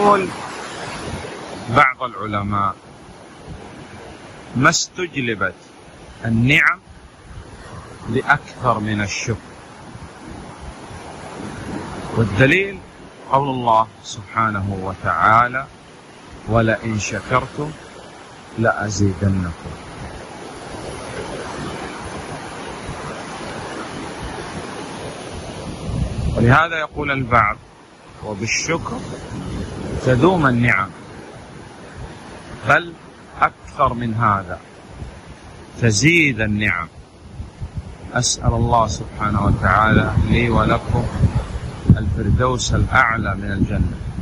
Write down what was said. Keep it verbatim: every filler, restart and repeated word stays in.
يقول بعض العلماء: ما استجلبت النعم لأكثر من الشكر، والدليل قول الله سبحانه وتعالى: ولئن شكرتم لأزيدنكم. ولهذا يقول البعض: وبالشكر تدوم النعم، بل أكثر من هذا تزيد النعم. أسأل الله سبحانه وتعالى لي ولكم الفردوس الأعلى من الجنة.